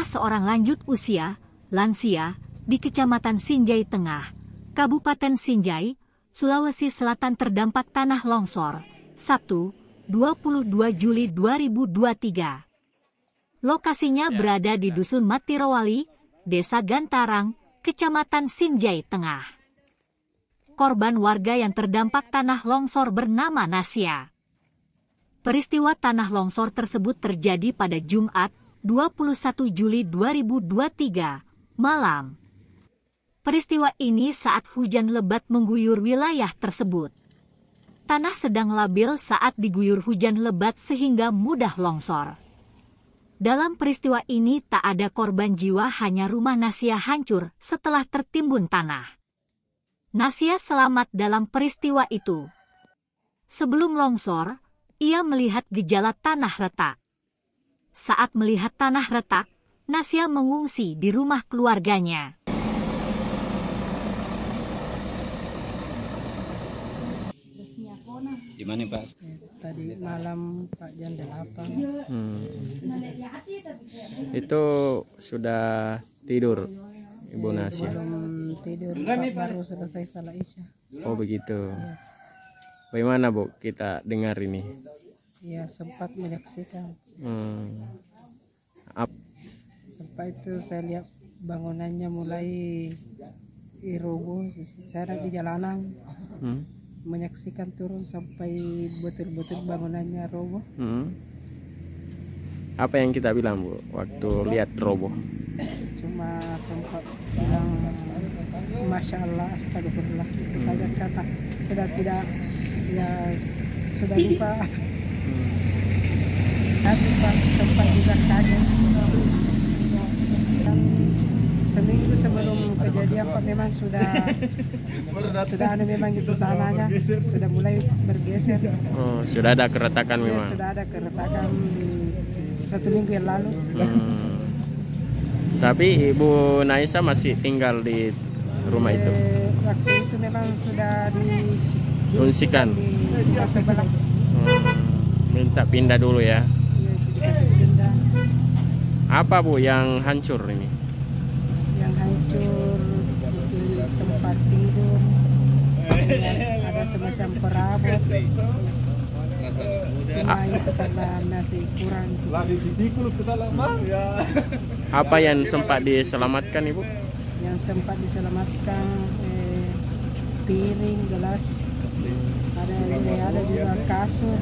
Rumah seorang lanjut usia, lansia, di Kecamatan Sinjai Tengah, Kabupaten Sinjai, Sulawesi Selatan terdampak tanah longsor, Sabtu, 22 Juli 2023. Lokasinya berada di Dusun Matirowali, Desa Gantarang, Kecamatan Sinjai Tengah. Korban warga yang terdampak tanah longsor bernama Nasya. Peristiwa tanah longsor tersebut terjadi pada Jumat, 21 Juli 2023, malam. Peristiwa ini saat hujan lebat mengguyur wilayah tersebut. Tanah sedang labil saat diguyur hujan lebat sehingga mudah longsor. Dalam peristiwa ini tak ada korban jiwa, hanya rumah Nasya hancur setelah tertimbun tanah. Nasya selamat dalam peristiwa itu. Sebelum longsor, ia melihat gejala tanah retak. Saat melihat tanah retak, Nasya mengungsi di rumah keluarganya. Di mana, Pak? Tadi malam Pak jam 8. Itu sudah tidur Ibu Nasya? Belum tidur, Pak, baru selesai salat Isya. Oh begitu. Ya. Bagaimana Bu kita dengar ini? Ya, sempat menyaksikan. Sempat itu saya lihat bangunannya mulai roboh. Saya di jalanan menyaksikan turun sampai betul-betul bangunannya roboh. Apa yang kita bilang Bu waktu lihat roboh? Cuma sempat bilang Masya Allah, astagfirullah, itu saja kata. Sudah tidak, ya sudah lupa. Tapi Pak sempat juga kaget. Dan seminggu sebelum kejadian Pak memang sudah ada memang itu sananya sudah mulai bergeser. Oh, sudah ada keretakan Ya, memang. sudah ada keretakan di 1 minggu yang lalu. Tapi Ibu Naisa masih tinggal di rumah itu? Waktu itu memang sudah Diungsikan. di rumah sebelah. Minta pindah dulu ya. Ya, dikasih pindah. Apa Bu yang hancur ini? Yang hancur di tempat tidur, ada semacam perabot. Cuma itu karena masih kurang. Apa yang sempat diselamatkan Ibu? Yang sempat diselamatkan piring, gelas, ada juga kasur.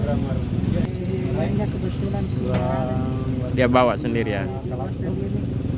Lainnya kebetulan tidak ada. Dia bawa sendiri ya? Dia bawa sendiri.